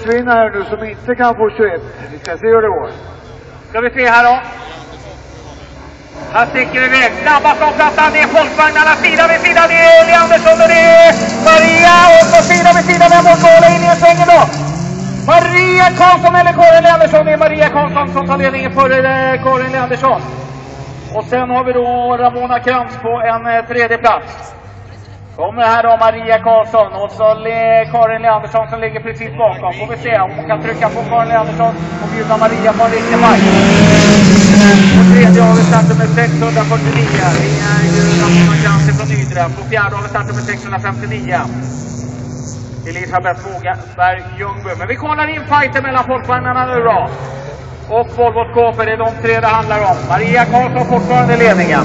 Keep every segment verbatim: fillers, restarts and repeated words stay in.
motvinnare nu som inte kan få tjugoett. Vi ska se hur det går. Ska vi se här då. Här sticker vi iväg. Snabbast om plattan. Det är folkvagnarna sida vid sida. Det är Leandersson och det är Maria. Och så sida vid sida med Målgårda in i svängen då. Maria Karlsson eller Karin Leandersson. Det är Maria Karlsson som tar ledningen före Karin Leandersson. Och sen har vi då Ramona Krantz på en eh, tredje plats. Kommer här då Maria Karlsson och så Le Karin Leandersson som ligger precis bakom. Får vi se om hon kan trycka på Karin Leandersson och bjuda Maria på en riktig fight. På tredje har vi startat med sexhundrafyrtionio. Det är ju Ramona Krantz från Nydre. På fjärde har vi startat med sexhundrafemtionio. Elisabeth Bågberg Ljungby. Men vi kollar in fighten mellan folkvagnarna nu då. Och Volvo Skåper, det är de tre det handlar om. Maria Karlsson fortfarande i ledningen.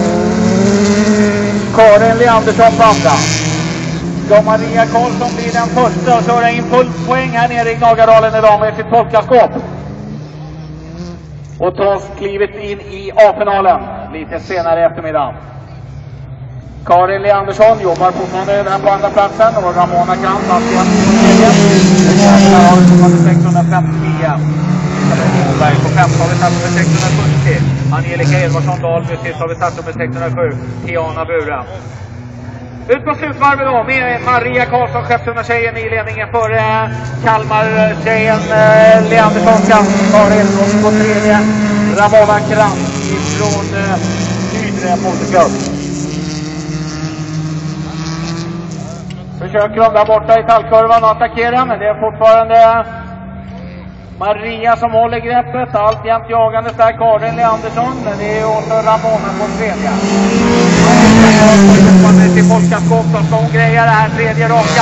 Karin Leandersson på andra. Ska Maria Karlsson bli den första och köra in full poäng här nere i Gnagardalen idag med sitt folkaskåp. Och ta klivet in i A-finalen lite senare i eftermiddag. Karin Leandersson jobbar fortfarande där på andra platsen och Ramona Krantz alltid på tredje. Där har vi fortfarande sexhundrafemtionio. På femton har vi satt med sexhundrafyrtio. Angelica Edvardsson Dahl, precis har vi satt med sexhundrasju. Tiana Bura. Ut på slutvarvet då med Maria Karlsson, skeppshundartjejen i ledningen före Kalmar-tjejen eh, Leandersson, Karin och på tredje Ramona Krantz ifrån eh, Nydre Motorklubb. Försöker de där borta i tallkurvan och attackera, men det är fortfarande Maria som håller greppet, alltjämt jagandes där Karin Leandersson, men det är också Ramona på tredje. Man är till folkaskåp som ska hon greja det här tredje raka.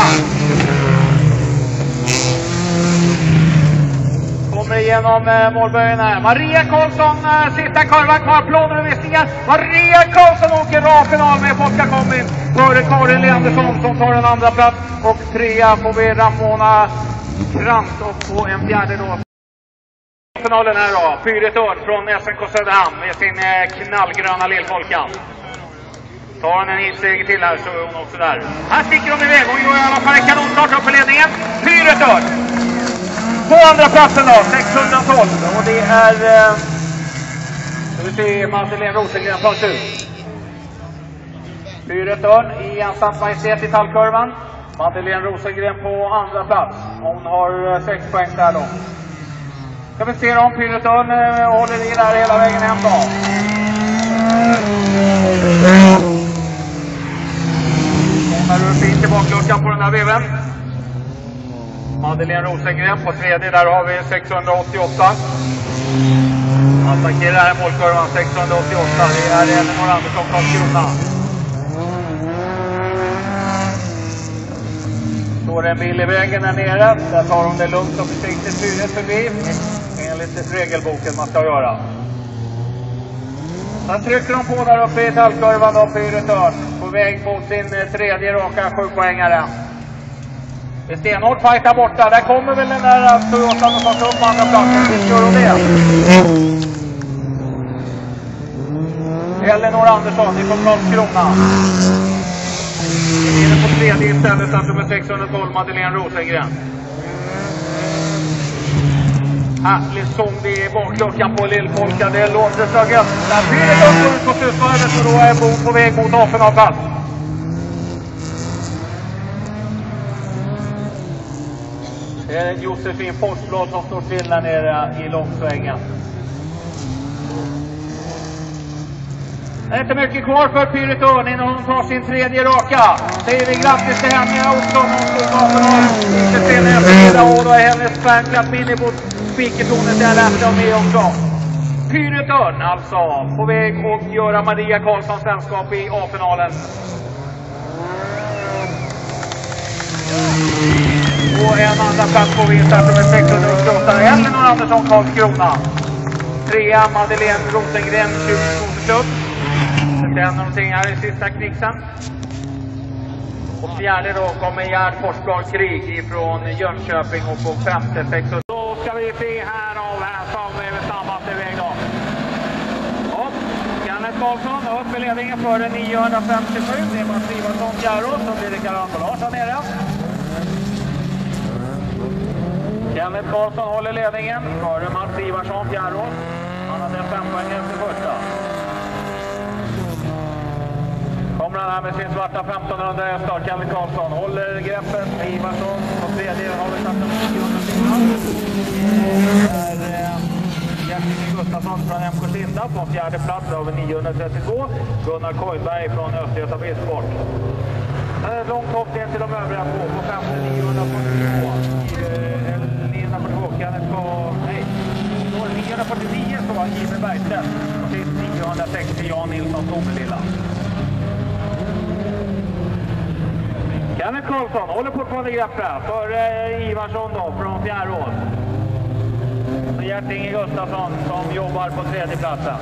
Kommer igenom eh, målböjen här. Maria Karlsson, eh, sista kurvan kvar, plåner och visningar. Maria Karlsson åker rakt final med folkakommin före Karin Leandersson som tar en andra plats. Och trea får vi Ramona Krantz och på en fjärde då. Finalen här då, Pyret Örn från S N K Söderhamn med sin eh, knallgröna lillfolkan. Tar hon en hitsteg till här så är hon också där. Här sticker de iväg, hon gör i alla fall en kanonstart upp i ledningen. Pyret Örn. På andra platsen då, sexhundratolv. Och det är, eh, ska vi se, Madeleine Rosengren tar ut. Pyret Örn i ensamt majestät i tallkurvan. Madeleine Rosengren på andra plats. Hon har eh, sex poäng där då. Ska vi se om Pyret Örn eh, håller i där hela vägen hem då. Kommer upp in till bakluckan på den här veven. Madeleine Rosengren på tredje, där har vi sexhundraåttioåtta. Attackerar här målkurvan sexhundraåttioåtta. Det är Elinor Andersson Karlskrona. Står en bil i vägen där nere. Där tar hon det lugnt och försiktigt Pyret förbi. Enligt regelboken man ska göra. Sen trycker de på där uppe i tallkurvan och Pyret Örn på väg mot sin tredje raka sjupoängare. Det är stenhårt fight där borta. Där kommer väl den där Toyota som tar upp på andra platsen. Visst gör hon det? Elinor Andersson ifrån Karlskrona. Det är på tredje istället, alltså med sexhundratolv Madeleine Rosengren. Härlig sång det är bakluckan på lillfolka. Det låter så gött. Där blir det upp på slutvarvet och då är Bo på väg mot A-finalplats. Det är Josefin Forsblad som står till där nere i långsvängen. Det är inte mycket kvar för Pyret Örn innan hon tar sin tredje raka. Säger vi grattis till henne också. Hon står bakom lite senare eftermiddag och då är hennes fanclub inne på spikertornet där läste de med också. Pyret Örn alltså på väg att göra Maria Karlsson sällskap i A-finalen. Och en andra plats får vi starta med sexhundraåttioåtta. Elinor Andersson Karlskrona. Trea Madeleine Rosengren tjugo Motorklubb. Det händer någonting här i sista knixen. Och fjärde då kommer Gerd Forsblad Krig ifrån Jönköping och på femte sexhundra. Då ska vi se här av här som är vi snabbast iväg då. Och Kenneth Karlsson upp i ledningen före niohundrafemtiosju. Det är Mats Ivarsson Jarro som blir det karambolage här nere. Kenneth Karlsson håller ledningen före Mats Ivarsson Fjärås. Han hade en fem poäng efter första. Kommer han här med sin svarta femtonhundra hästar. Kenneth Karlsson håller greppet. Ivarsson på tredje har vi satt en niohundrafyra. Det är Gertrud Gustafsson från M K Kinda på fjärde plats över niohundratrettiotvå. Gunnar Kojberg från Östergöta Bilsport. Långt hopp ner till de övriga på, på femte niohundrafyrtiotvå. niohundrafyrtiotvå, Kenneth på, nej, niohundrafyrtionio så var Jimmy Bergstedt. Och sist niohundrasextio, Jan Nilsson Tomelilla. Kenneth Karlsson håller fortfarande greppet för eh, Ivarsson då, från Fjärås. Så Gertinge Gustafsson som jobbar på tredje platsen.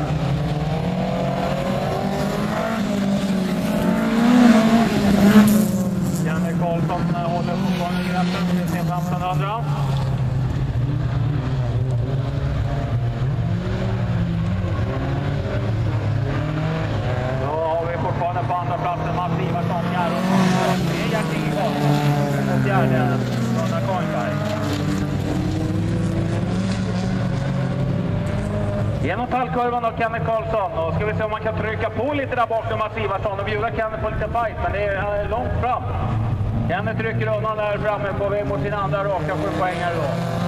Kenneth Karlsson håller fortfarande greppet med sin femtonhundra. Då har vi fortfarande på andra platsen Mats Ivarsson, Fjärås. Det är Gertinge Gustafsson och fjärde Gunnar Kojberg. Genom fallkurvan av Kenneth Karlsson. Och ska vi se om man kan trycka på lite där bakom Mats Ivarsson och bjuda Kenneth på lite fight. Men det är långt fram. Kenneth trycker undan där framme på väg mot sin andra raka för poängar då.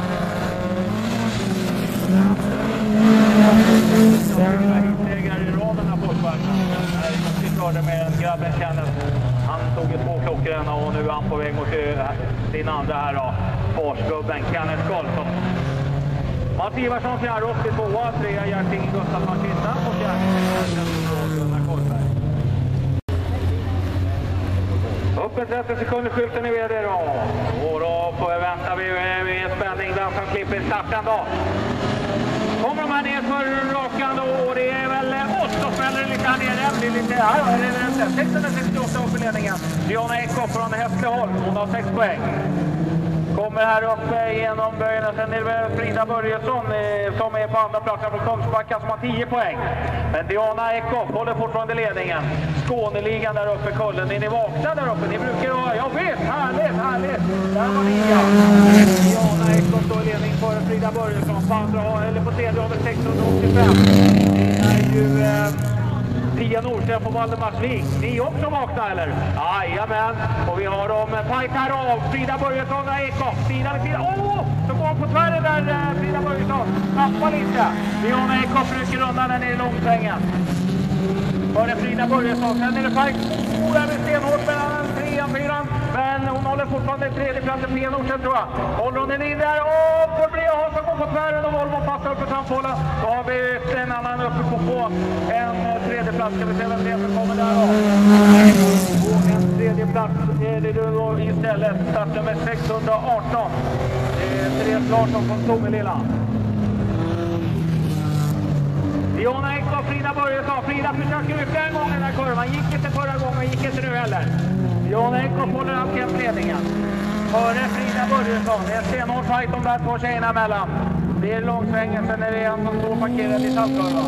Hittegrar i raden här folkvagnen. Vi körde med grabben Kenneth. Han tog ju två klockrena och nu är han på väg mot sin andra här då. Forsgubben Kenneth Karlsson. Mats Ivarsson fjärde åttiotvå, trea Gertinge Gustafsson Kinda och fjärde Gunnar Kojberg. Upp en trettio sekunder skylten i V D då. Och då får vi vänta vi med spänning vem som klipper starten då. Kommer de här ner för rakan då och det är väl oss som smäller lite här nere. Det blir lite här, det är det sexhundrasextioåtta upp i ledningen. Diana Ekhoff från Hässleholm, hon har sex poäng. Kommer här uppe genom böjen och sen är det Frida Börjesson eh, som är på andra platsen från Kungsbacka som har tio poäng. Men Diana Ekhoff håller fortfarande ledningen. Skåneligan där uppe, kullen. Är ni vakna där uppe? Ni brukar ha, jag vet, härligt, härligt. Där var ni ja. Diana Ekhoff står i ledning för Frida Börjesson. På andra, eller på tredje har vi sexhundraåttiofem. Det är ju... Eh, Pia Nordström på Valdemarsvik. Ni är också vakna eller? Jajamän. Och vi har dem fight här av Frida Börjesson och Ekhoff. Frida vid sidan. Åh! Oh, så går på tvären där Frida Börjesson. Tappar lite. Diana Ekhoff rycker undan den i långsvängen. Före Frida Börjesson. Sen är det fight. Oh, där är stenhårt mellan trean, fyran. Men hon håller fortfarande tredje platsen. Pia Nordström tror jag. Håller hon den in där. Åh! Får bli att ha går på tvären och Volvo passar upp på trampålen. Då har vi en annan uppe på på en tredje plats. Ska vi se vem det är som kommer där då. På en tredje plats är det då istället startnummer sexhundraarton. Det är Therese Larsson från Tomelilla. Diana Ekhoff, Frida Börjesson. Frida försöker ytterligare en gång i den här kurvan. Gick inte förra gången, gick inte nu heller. Diana Ekhoff håller alltjämt ledningen. Före Frida Börjesson. Det är stenhård fight de där två tjejerna emellan. Det är långsvängen, sen är det en som står parkerad i saltkurvan.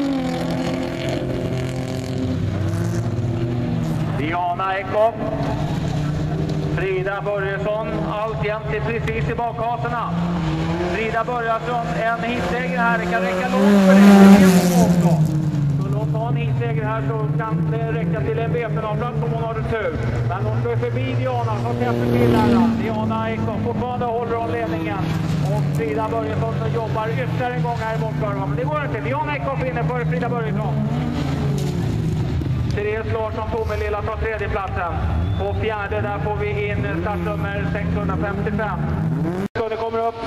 Diana Ekhoff. Frida Börjesson, alltjämt precis i bakhaserna. Frida Börjesson, en hitseger här, det kan räcka långt för det. Också. Så låt ha en hitseger här så kan det räcka till en B-finalplats om hon har det tur. Men hon står förbi Diana, så täpper till här. Diana Ekhoff, fortfarande håller hon ledningen. Och Frida Börjesson jobbar ytterligare en gång här i bakkurvan. Men det går inte, Diana Ekhoff inne för Frida Börjesson. Therese Larsson Tomelilla tar tredje platsen. På fjärde där får vi in startnummer sexhundrafemtiofem. Så det kommer upp.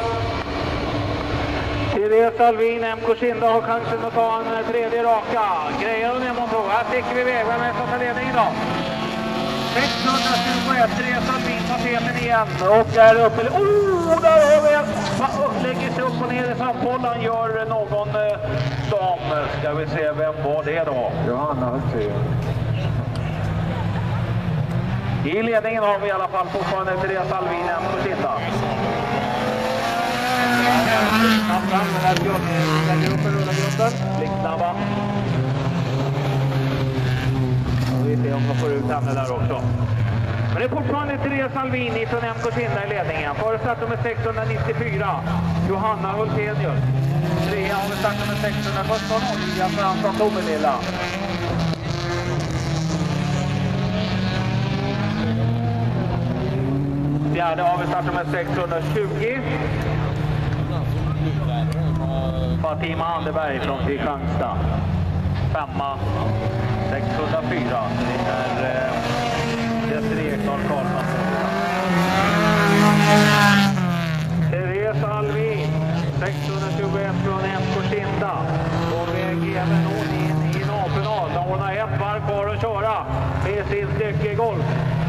Therese Alvin, M K Kinda har chansen att ta en tredje raka. Grejer hon ner mot två. Här sticker vi iväg. Vem är som tar ledningen då? sexhundratjugoett. Therese Alvin tar teten igen. Och där uppe. Oh, där har vi en. Lägger sig upp och ner i sampollan. Gör någon eh, dam. Ska vi se vem var det då? Johanna Hultén. I ledningen har vi i alla fall fortfarande Therese Alvin, M K Kinda. Snabbt fram den här grunden. Lägger upp en rulla grunden. Blixtsnabba. Och vi ser om de får ut henne där också. Men det är fortfarande Therese Salvini från M K Kinda i ledningen. Före start nummer sexhundranittiofyra, Johanna Hultenius. Trea har vi start nummer sexhundrasjutton, Olivia Fransson Tomelilla. Fjärde har vi start nummer sexhundratjugo. Fatima Anderberg från Kristianstad. Femma, sexhundrafyra. Det är eh, Desiree Ekdahl Karlsson. Therese Alvin, sexhundratjugoett från M K Kinda. På väg även hon in i en A-final. Hon har ett varv kvar att köra med sin styckegolf.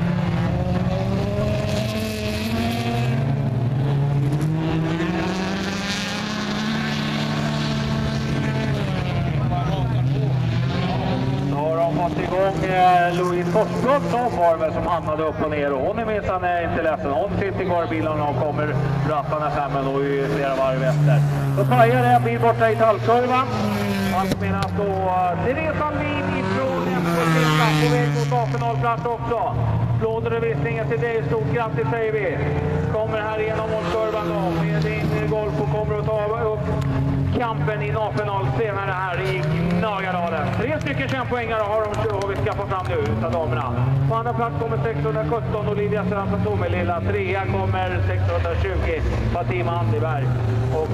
Fått igång eh, Louise Forsblad som var som hamnade upp och ner, och hon är minsann inte ledsen. Hon sitter kvar i bilen och kommer rattarna framme och i flera varv efter. Då pajar det en bil borta i tallkurvan. Allt medan då Therese Alvin ifrån M K Kinda på väg mot A-finalplats också. Blådrevisningen till dig, stort grattis säger vi. Kommer här igenom målkurvan då med din golf och kommer att ta upp kampen i A-final senare här i Gnagardalen. Tre stycken tjänpoängare har de och vi ska få fram nu utav damerna. På andra plats kommer sexhundrasjutton Olivia Fransson Tomelilla. Trea kommer sexhundratjugo Fatima Anderberg. Och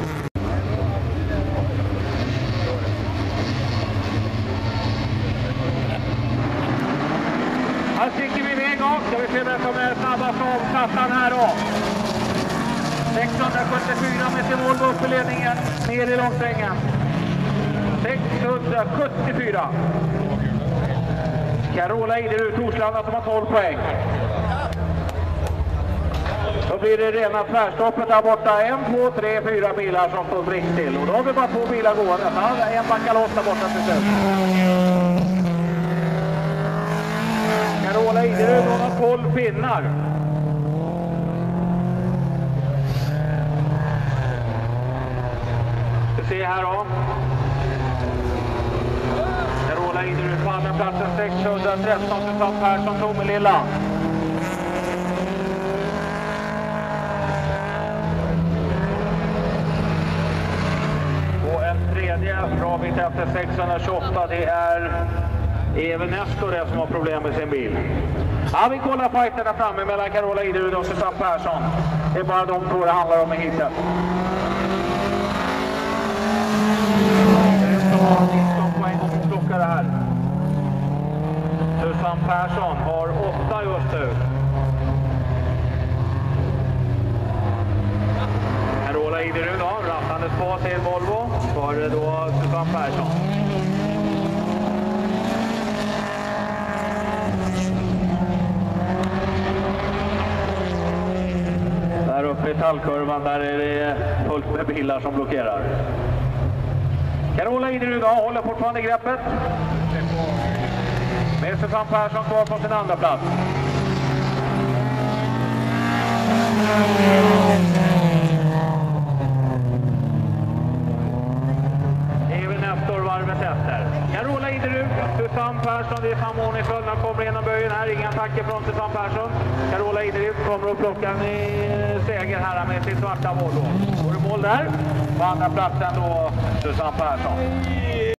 här sticker vi iväg av. Ska vi se vem som är snabbast av kassan här då. sexhundrasjuttiofyra med sin Volvo upp i ledningen, ner i långsträngen. sexhundrasjuttiofyra. Carola Iderud Torslanda som har tolv poäng. Då blir det rena tvärstoppet där borta. En, två, tre, fyra bilar som står brick till. Och då har vi bara två bilar gående. En backar loss där borta till slut. Carola Iderud har tolv pinnar. Se här då. Carola Iderud på andra platsen sexhundratretton Susanne Persson Tomelilla. Och en tredje bra bit efter sexhundratjugoåtta, det är Even Nestor det som har problem med sin bil. Ja, vi kollar fighten där framme mellan Carola Iderud och Susanne Persson. Det är bara de två det handlar om i hittet. nitton poäng och plockar det här. Susanne Persson har åtta just nu. Carola Iderud då, rattandes på till Volvo. Före då Susanne Persson. Där uppe i tallkurvan, där är det fullt med bilar som blockerar. Carola Iderud håller fortfarande greppet. Med Susanne Persson kvar på sin andra plats. Even Nestor varvet efter. Carola Iderud, Susanne Persson, det är samordning för när kommer genom böjen här. Inga attacker från Susanne Persson. Carola Iderud kommer att plocka en seger här med sin svarta Volvo. Går det mål där? På andra platsen då Susanne Persson.